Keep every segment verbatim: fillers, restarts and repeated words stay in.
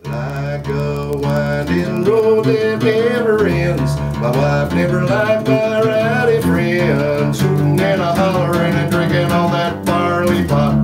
Like a winding road that never ends. My wife never liked my rowdy friends, hooting and a hollering and drinking all that barley pop.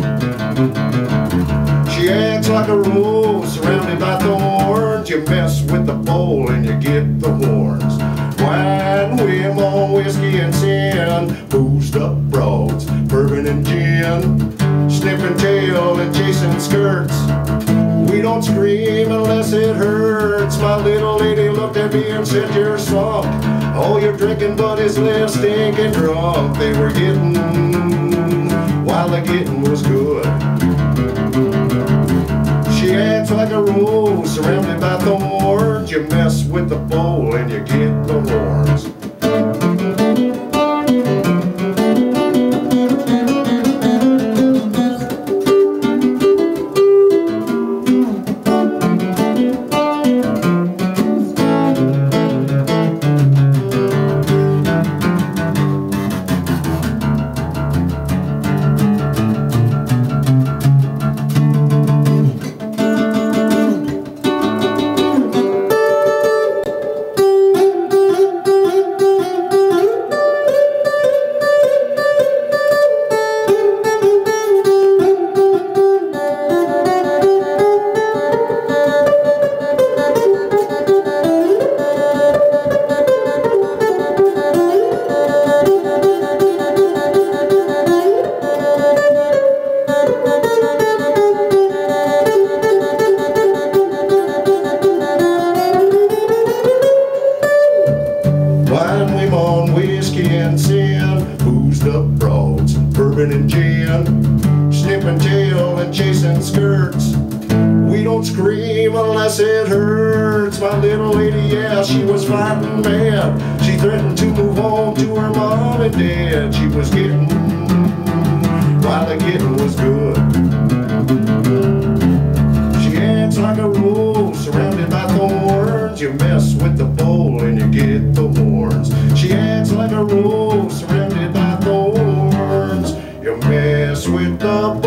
She acts like a rose surrounded by thorns. You mess with the pole and you get the horns. Wine, women, whiskey and sin, boozed up broads, bourbon and gin, sniffing tail and chasing skirts. We don't scream unless it hurts. My little lady looked at me and said, "You're slunk. All your drinking buddies left stinking drunk." They were getting while the getting was good. She acts like a rose surrounded by thorns. You mess with the bowl and you get the horns. Whiskey and sin, boozed up broads, bourbon and gin, sniffing tail and chasing skirts. We don't scream unless it hurts. My little lady, yeah, she was fighting mad. She threatened to move home to her mom and dad. She was getting while the getting was good. She acts like a rose surrounded by thorns. You mess with the bowl and you get the horns. She acts like a rose surrounded by thorns. You mess with the